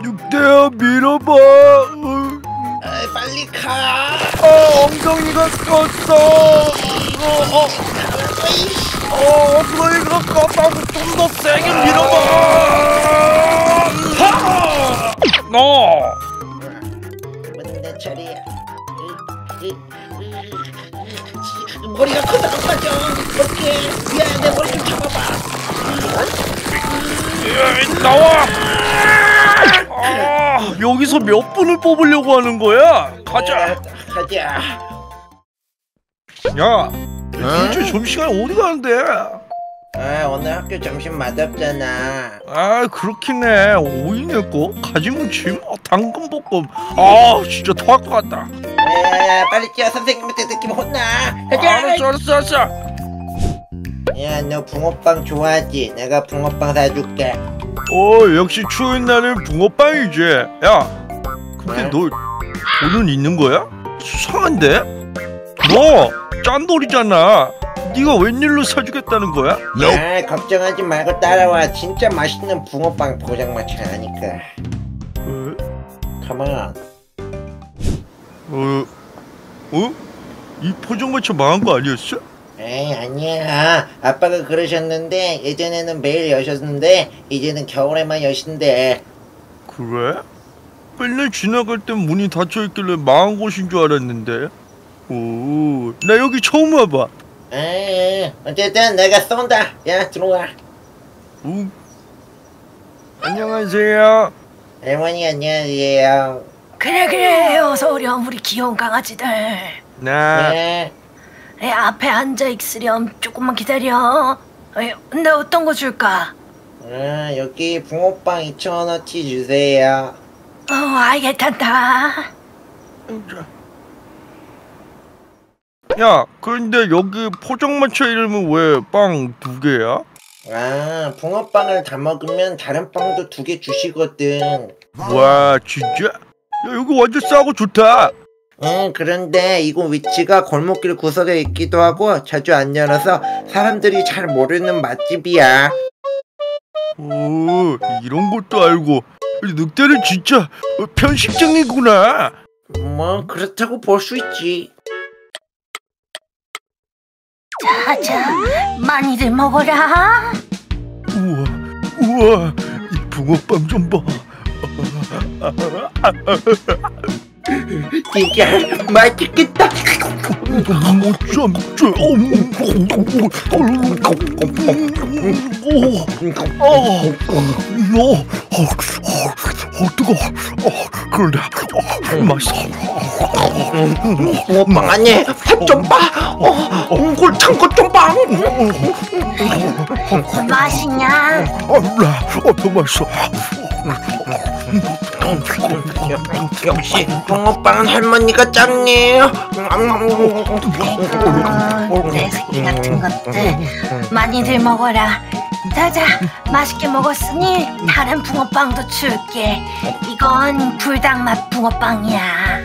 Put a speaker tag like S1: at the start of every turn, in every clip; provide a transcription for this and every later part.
S1: 늑대야 밀어봐.
S2: 빨리 가.
S1: 엉덩이가 껐어. 엉덩이가 껐다고 좀 더 세게 밀어봐.
S2: 이번엔 내 차례야. 머리가 커서 안 빠져. 어떡해. 야, 내 머리 좀 잡아봐.
S1: 나와. 여기서 몇 분을 뽑으려고 하는 거야? 가자.
S2: 가자.
S1: 야, 이제 점심시간 어디 가는데?
S2: 오늘 학교 점심 맛없잖아.
S1: 그렇긴 해. 오이네 거, 가지무침, 당근볶음. 진짜 토할 것 같다.
S2: 야, 빨리 뛰어. 선생님한테 느낌 혼나. 가자.
S1: 알았어.
S2: 야, 너 붕어빵 좋아하지? 내가 붕어빵 사줄게.
S1: 역시 추운 날은 붕어빵이지. 야, 근데 너 돈은 있는 거야? 수상한데? 너 짠돌이잖아. 네가 웬일로 사주겠다는 거야?
S2: 걱정하지 말고 따라와. 진짜 맛있는 붕어빵 포장마차 하니까. 가만.
S1: 이 포장마차 망한 거 아니었어?
S2: 에이, 아니야. 아빠가 그러셨는데 예전에는 매일 여셨는데 이제는 겨울에만 여신대.
S1: 그래? 맨날 지나갈 땐 문이 닫혀있길래 망한 곳인 줄 알았는데. 나 여기 처음 와봐.
S2: 어쨌든 내가 쏜다. 야, 들어와.
S1: 안녕하세요.
S2: 할머니 안녕하세요.
S3: 그래 어서 오렴 우리 귀여운 강아지들.
S1: 네.
S3: 앞에 앉아 있으렴. 조금만 기다려. 근데 어떤 거 줄까?
S2: 여기 붕어빵 2,000원어치 주세요.
S3: 알겠단다.
S1: 야, 그런데 여기 포장마차 이름은 왜 빵 2개야?
S2: 붕어빵을 다 먹으면 다른 빵도 2개 주시거든.
S1: 와, 진짜? 야, 여기 완전 싸고 좋다.
S2: 그런데 이곳 위치가 골목길 구석에 있기도 하고 자주 안 열어서 사람들이 잘 모르는 맛집이야.
S1: 이런 것도 알고. 늑대는 진짜 편식쟁이구나.
S2: 뭐 그렇다고 볼 수 있지.
S3: 자, 많이들 먹어라.
S1: 우와, 이 붕어빵 좀 봐.
S2: 진짜 맛있겠다.
S1: 못 참지. 뜨거워. 그런데 맛있어.
S2: 붕어빵 아니, 팥 좀 봐. 골찬 것 좀 봐.
S3: 맛있냐?
S1: 더 맛있어.
S2: 역시 붕어빵은 할머니가 짱이에요.
S3: 내 새끼 같은 것들 많이들 먹어라. 자자, 맛있게 먹었으니 다른 붕어빵도 줄게. 이건 불닭맛 붕어빵이야.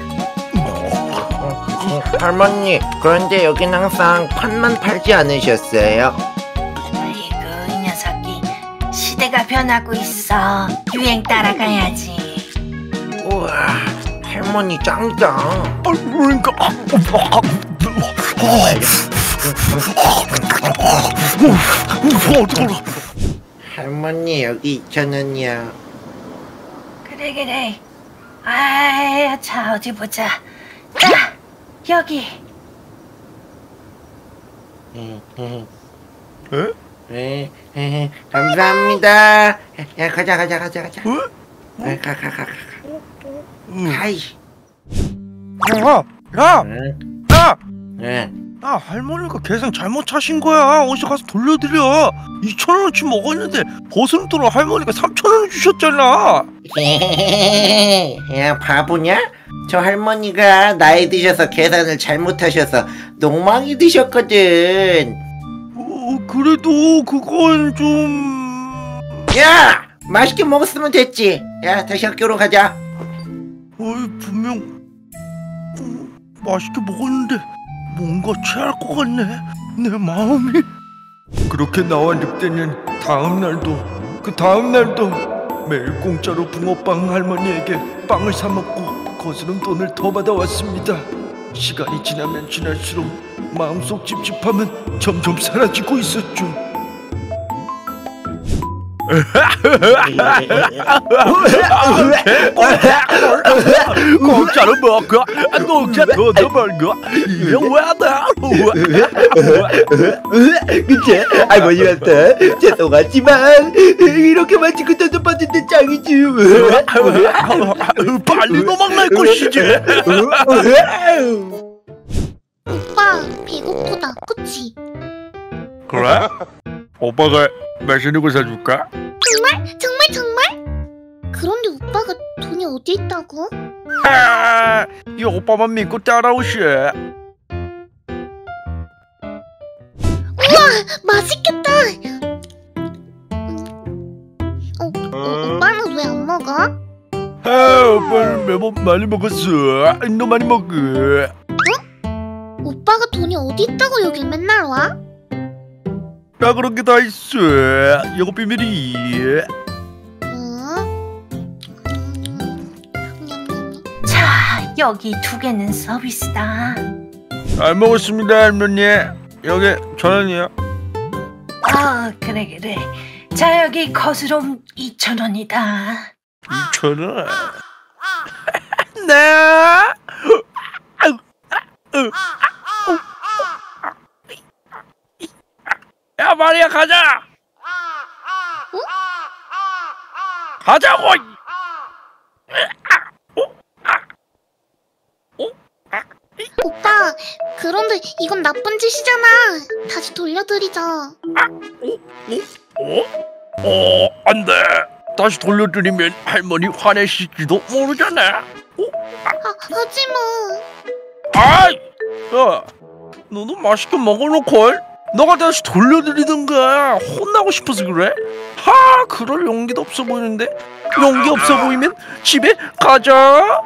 S2: 할머니, 그런데 여긴 항상 팥만 팔지 않으셨어요?
S3: 아이고, 이 녀석이 시대가 변하고 있어. 유행 따라가야지.
S2: 우와, 할머니 짱이다.
S1: 그러니까
S2: 할머니 여기 2,000원이야.
S3: 그래. 자, 어디 보자. 자, 여기.
S2: 감사합니다. 야, 가자. 가. 하이.
S1: 할머니가 계산 잘못 차신 거야. 어디서 가서 돌려드려. 2,000원어치 먹었는데 버스로 할머니가 3,000원을 주셨잖아.
S2: 야, 바보냐? 저 할머니가 나이 드셔서 계산을 잘못하셔서 농망이 드셨거든.
S1: 그래도 그건 좀...
S2: 야! 맛있게 먹었으면 됐지. 야, 다시 학교로 가자.
S1: 분명 맛있게 먹었는데 뭔가 취할 것 같네, 내 마음이. 그렇게 나와 늑대는 다음날도 그 다음날도 매일 공짜로 붕어빵 할머니에게 빵을 사 먹고 거스름 돈을 더 받아왔습니다. 시간이 지나면 지날수록 마음속 찝찝함은 점점 사라지고 있었죠. 공짜로 먹고 공짜 돈도 벌고 이게 왜다?
S2: 그치? 할머니한테 죄송하지만 이렇게 맛있고 돈도 받는데 짱이지.
S1: 빨리 도망날 것이지.
S4: 오빠 배고프다 그치?
S1: 그래? 오빠가 맛있는 거 사줄까?
S4: 정말? 정말 정말? 그런데 오빠가 돈이 어디 있다고?
S1: 이 오빠만 믿고 따라오시.
S4: 맛있겠다. 오빠는 왜 안 먹어?
S1: 오빠는 매번 많이 먹었어. 너 많이 먹어.
S4: 오빠가 돈이 어디 있다고 여길 맨날 와?
S1: 나 그런 게 다 있어. 이거 비밀이.
S3: 자, 여기 2개는 서비스다.
S1: 잘 먹었습니다, 할머니. 여기 1,000원이요.
S3: 아, 그래. 자, 여기 거스름 2,000원이다.
S1: 2,000원? 네. 야, 마리아 가자. 가자고.
S4: 오빠 그런데 이건 나쁜 짓이잖아. 다시 돌려드리자.
S1: 안 돼. 다시 돌려드리면 할머니 화내실지도 모르잖아.
S4: 하지마.
S1: 아이, 야, 너도 맛있게 먹어놓걸? 너가 다시 돌려드리든가. 혼나고 싶어서 그래? 그럴 용기도 없어 보이는데. 용기 없어 보이면 집에 가자.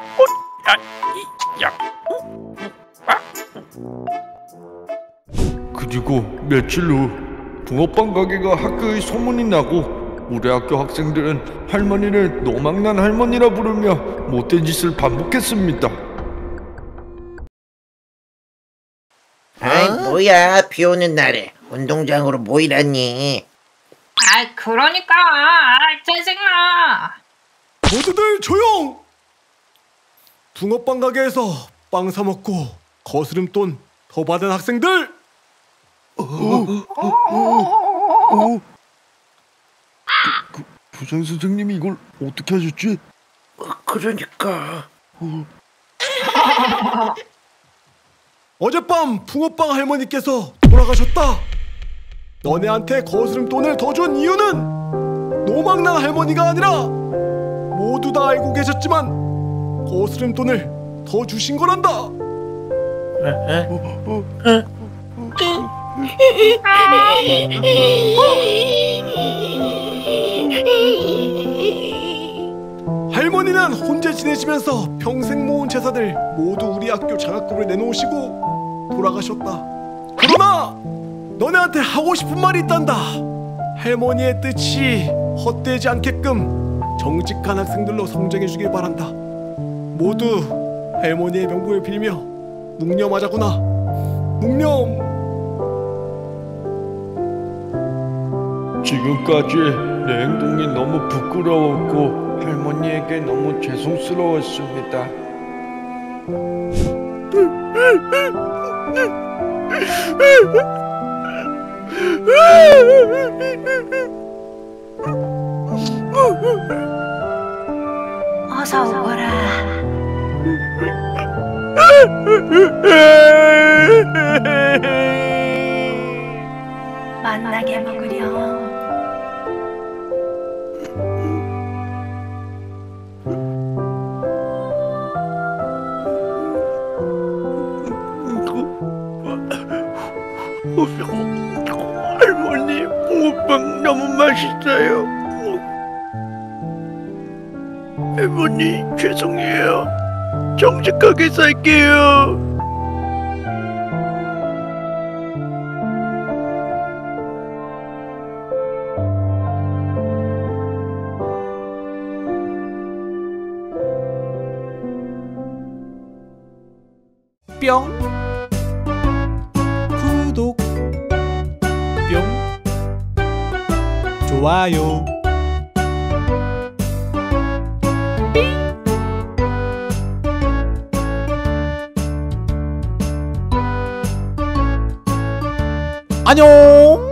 S1: 그리고 며칠 후 붕어빵 가게가 학교에 소문이 나고 우리 학교 학생들은 할머니를 노망난 할머니라 부르며 못된 짓을 반복했습니다.
S2: 아이 뭐야, 비 오는 날에 운동장으로 모이라니.
S3: 그러니까 짜증나.
S5: 모두들 조용! 붕어빵 가게에서 빵 사 먹고 거스름돈 더 받은 학생들!
S1: 부장 선생님이 이걸 어떻게 하셨지?
S2: 그러니까
S5: 어젯밤 붕어빵 할머니께서 돌아가셨다. 너네한테 거스름돈을 더 준 이유는 노망난 할머니가 아니라 모두 다 알고 계셨지만 거스름돈을 더 주신 거란다. 할머니는 혼자 지내시면서 평생 모은 재산을 모두 우리 학교 장학금을 내놓으시고 돌아가셨다. 그러나 너네한테 하고 싶은 말이 있단다. 할머니의 뜻이 헛되지 않게끔 정직한 학생들로 성장해주길 바란다. 모두 할머니의 명복을 빌며 묵념하자구나. 묵념.
S1: 지금까지 내 행동이 너무 부끄러웠고 할머니에게 너무 죄송스러웠습니다.
S3: 어서 오거라. 만나게 먹으렴.
S1: 할머니, 붕어빵 너무 맛있어요. 할머니, 죄송해요. 정직하게 살게요.
S6: 뿅 구독 뿅 좋아요 안녕.